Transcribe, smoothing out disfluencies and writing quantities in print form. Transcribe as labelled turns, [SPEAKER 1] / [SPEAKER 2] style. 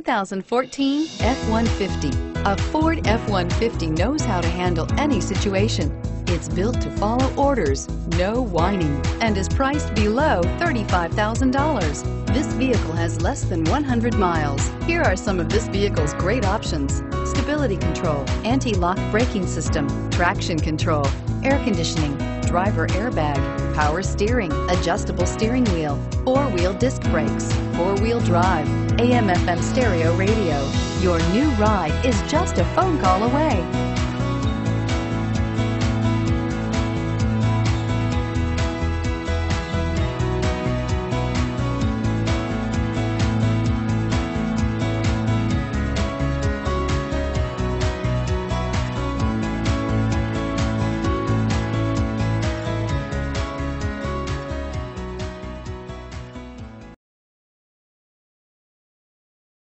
[SPEAKER 1] 2014 F-150. A Ford F-150 knows how to handle any situation. It's built to follow orders, no whining, and is priced below $35,000. This vehicle has less than 100 miles. Here are some of this vehicle's great options: stability control, anti-lock braking system, traction control, air conditioning, driver airbag, power steering, adjustable steering wheel, four-wheel disc brakes, four-wheel drive, AM/FM stereo radio. Your new ride is just a phone call away.